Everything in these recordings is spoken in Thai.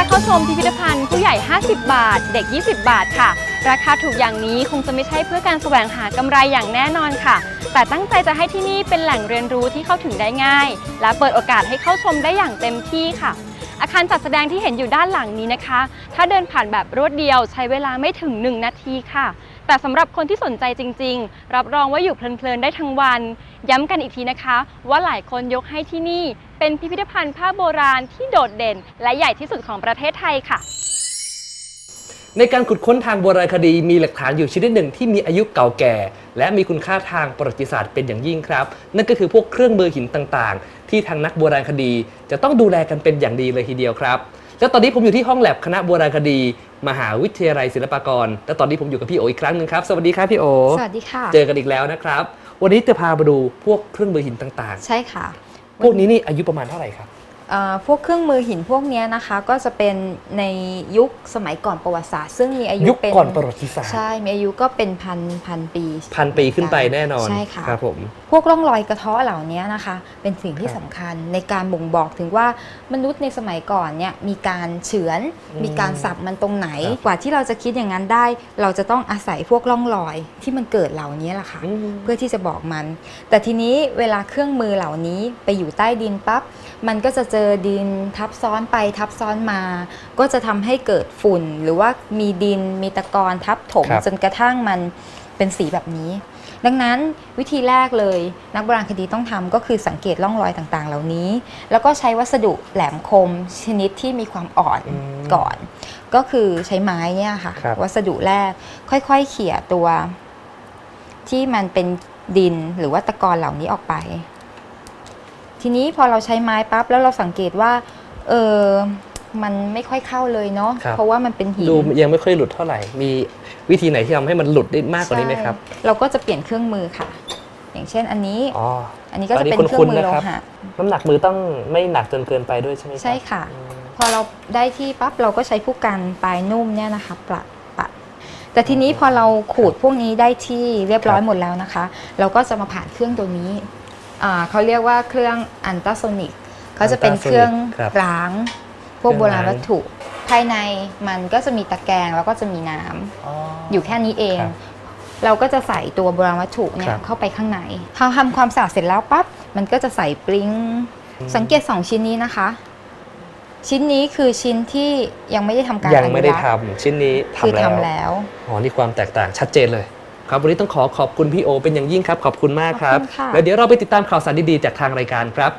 เข้าชมพิพิธภัณฑ์ผู้ใหญ่50 บาทเด็ก20 บาทค่ะราคาถูกอย่างนี้คงจะไม่ใช่เพื่อการแสวงหากำไรอย่างแน่นอนค่ะแต่ตั้งใจจะให้ที่นี่เป็นแหล่งเรียนรู้ที่เข้าถึงได้ง่ายและเปิดโอกาสให้เข้าชมได้อย่างเต็มที่ค่ะอาคารจัดแสดงที่เห็นอยู่ด้านหลังนี้นะคะถ้าเดินผ่านแบบรวดเดียวใช้เวลาไม่ถึง1 นาทีค่ะแต่สำหรับคนที่สนใจจริงๆรับรองว่าอยู่เพลินๆได้ทั้งวันย้ำกันอีกทีนะคะว่าหลายคนยกให้ที่นี่เป็นพิพิธภัณฑ์ผ้าโบราณที่โดดเด่นและใหญ่ที่สุดของประเทศไทยค่ะในการขุดค้นทางโบราณคดีมีหลักฐานอยู่ชนิดหนึ่งที่มีอายุเก่าแก่และมีคุณค่าทางประวัติศาสตร์เป็นอย่างยิ่งครับนั่นก็คือพวกเครื่องมือหินต่างๆที่ทางนักโบราณคดีจะต้องดูแลกันเป็นอย่างดีเลยทีเดียวครับและตอนนี้ผมอยู่ที่ห้องแลบคณะโบราณคดีมหาวิทยาลัยศิลปากรและตอนนี้ผมอยู่กับพี่โออีกครั้งหนึ่งครับสวัสดีครับพี่โอสวัสดีค่ะเจอกันอีกแล้วนะครับวันนี้จะพามาดูพวกเครื่องมือหินต่างๆใช่ค่ะพวกนี้นี่อายุประมาณเท่าไหร่ครับพวกเครื่องมือหินพวกนี้นะคะก็จะเป็นในยุคสมัยก่อนประวัติศาสตร์ซึ่งมีอายุเป็นก่อนประวัติศาสตร์ใช่มีอายุก็เป็นพันปีขึ้นไปแน่นอนใช่ค่ะครับผมพวกร่องรอยกระเทาะเหล่านี้นะคะเป็นสิ่งที่สำคัญในการบ่งบอกถึงว่ามนุษย์ในสมัยก่อนเนี่ยมีการเฉือนมีการสับมันตรงไหนกว่าที่เราจะคิดอย่างนั้นได้เราจะต้องอาศัยพวกร่องรอยที่มันเกิดเหล่านี้แหละค่ะเพื่อที่จะบอกมันแต่ทีนี้เวลาเครื่องมือเหล่านี้ไปอยู่ใต้ดินปั๊บมันก็จะเจอดินทับซ้อนไปทับซ้อนมาก็จะทำให้เกิดฝุ่นหรือว่ามีดินมีตะกอนทับถมจนกระทั่งมันเป็นสีแบบนี้ดังนั้นวิธีแรกเลยนักโบราณคดีต้องทำก็คือสังเกตร่องรอยต่างๆเหล่านี้แล้วก็ใช้วัสดุแหลมคมชนิดที่มีความอ่อนก่อนก็คือใช้ไม้เนี่ยค่ะวัสดุแรกค่อยๆเขี่ยตัวที่มันเป็นดินหรือว่าตะกอนเหล่านี้ออกไปทีนี้พอเราใช้ไม้ปั๊บแล้วเราสังเกตว่ามันไม่ค่อยเข้าเลยเนาะเพราะว่ามันเป็นหินดูยังไม่ค่อยหลุดเท่าไหร่มีวิธีไหนที่ทำให้มันหลุดได้มากกว่านี้ไหมครับเราก็จะเปลี่ยนเครื่องมือค่ะอย่างเช่นอันนี้อันนี้ก็จะเป็นเครื่องมือโลหะน้ำหนักมือต้องไม่หนักจนเกินไปด้วยใช่ไหมครับใช่ค่ะพอเราได้ที่ปั๊บเราก็ใช้ผู้กันปลายนุ่มเนี่ยนะคะปัดแต่ทีนี้พอเราขูดพวกนี้ได้ที่เรียบร้อยหมดแล้วนะคะเราก็จะมาผ่านเครื่องตัวนี้เขาเรียกว่าเครื่องอัลตราโซนิกเขาจะเป็นเครื่องล้างพวกโบราณวัตถุภายในมันก็จะมีตะแกรงแล้วก็จะมีน้ำอยู่แค่นี้เองเราก็จะใส่ตัวโบราณวัตถุเนี่ยเข้าไปข้างในพอทำความสะอาดเสร็จแล้วปั๊บมันก็จะใส่ปริ้งสังเกต2ชิ้นนี้นะคะชิ้นนี้คือชิ้นที่ยังไม่ได้ทำการยังไม่ได้ทำชิ้นนี้ทำแล้วอ๋อนี่ความแตกต่างชัดเจนเลยครับวันนี้ต้องขอบคุณพี่โอเป็นอย่างยิ่งครับขอบคุณมากครับแล้วเดี๋ยวเราไปติดตามข่าวสารดีๆจากทางรายการครับ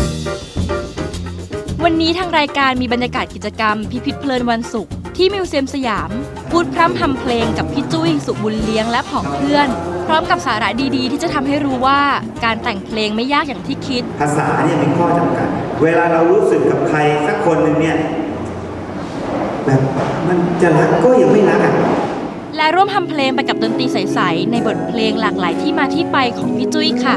วันนี้ทางรายการมีบรรยากาศกิจกรรมพิพิธเพลินวันศุกร์ที่มิวเซียมสยามพูดพร่ำทำเพลงกับพี่จุ้ยสุบุญเลี้ยงและผองเพื่อนพร้อมกับสาระดีๆที่จะทำให้รู้ว่าการแต่งเพลงไม่ยากอย่างที่คิดภาษาเนี่ยเป็นข้อจำกัดเวลาเรารู้สึกกับใครสักคนหนึ่งเนี่ยแบบมันจะรักก็ยังไม่รักอ่ะและร่วมทำเพลงไปกับดนตรีใสๆในบทเพลงหลากหลายที่มาที่ไปของพี่จุ้ยค่ะ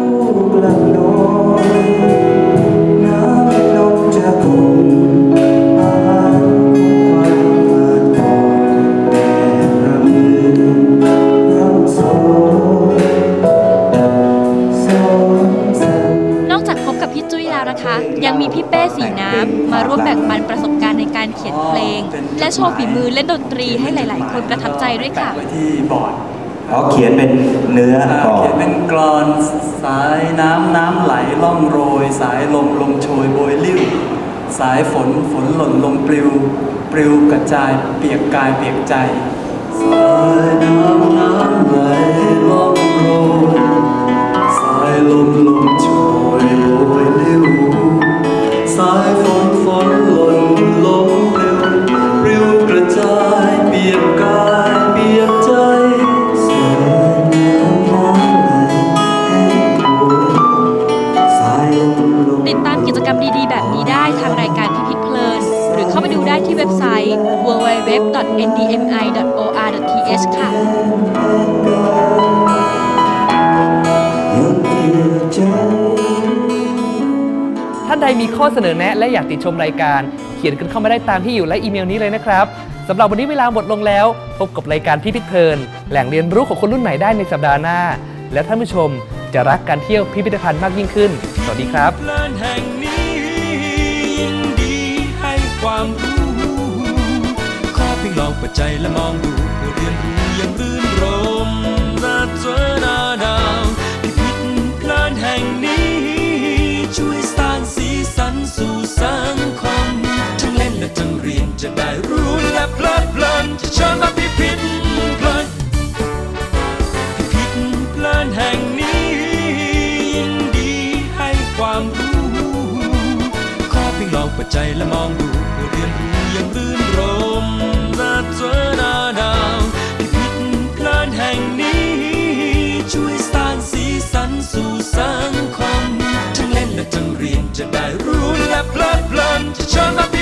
ยังมีพี่เป้สีน้ำมาร่วมแบ่งปันประสบการณ์ในการเขียนเพลงและโชว์ฝีมือเล่นดนตรีให้หลายๆคนประทับใจด้วยค่ะที่บอร์ดเขียนเป็นเนื้อเขียนเป็นกลอนสายน้ำไหลล่องโรยสายลมโชยโบยลิ้วสายฝนหล่นลงปลิวกระจายเปียกกายเปียกใจสายน้ำไหลล่องโรยสายลมโชยโบยลิ้วสายฝนหล่นลงปลิวกระจายเปียกกายเปียกใจสายน้ำไหลแห้งโหยสายลมติดตามกิจกรรมดีๆแบบนี้ได้ทางรายการพิพิธเพลินหรือเข้าไปดูได้ที่เว็บไซต์ www.ndmi.or.th ค่ะท่านใดมีข้อเสนอแนะและอยากติดชมรายการเขียนกันเข้ามาได้ตามที่อยู่และอีเมลนี้เลยนะครับสำหรับวันนี้เวลาหมดลงแล้วพบกับรายการพิพิธเพลินแหล่งเรียนรู้ของคนรุ่นใหม่ได้ในสัปดาห์หน้าและท่านผู้ชมจะรักการเที่ยวพิพิธภัณฑ์มากยิ่งขึ้นสวัสดีครับแห่งนี้ยินดีให้ความรู้ใจและมองดูเพื่อเรียนรู้อย่างรื่นรมและเจอหน้าหนาวพิพิธภัณฑ์แห่งนี้ช่วยสร้างสีสันสู่สังคมทั้งเล่นและทั้งเรียนจะได้รู้และเพลิดเพลินจะเชิญมาพิพิธภัณฑ์แห่งนี้ยินดีให้ความรู้ขอเพียงลองเปิดใจและมองดูเพื่อเรียนรู้อย่างรื่นรมและเจอหน้าหนาวพิพิธภัณฑ์แห่งนี้ช่วยสร้างสีสันสู่สังคมทั้งเล่นและทั้งเรียนจะได้รู้และเพลิดเพลินจะเชิญมา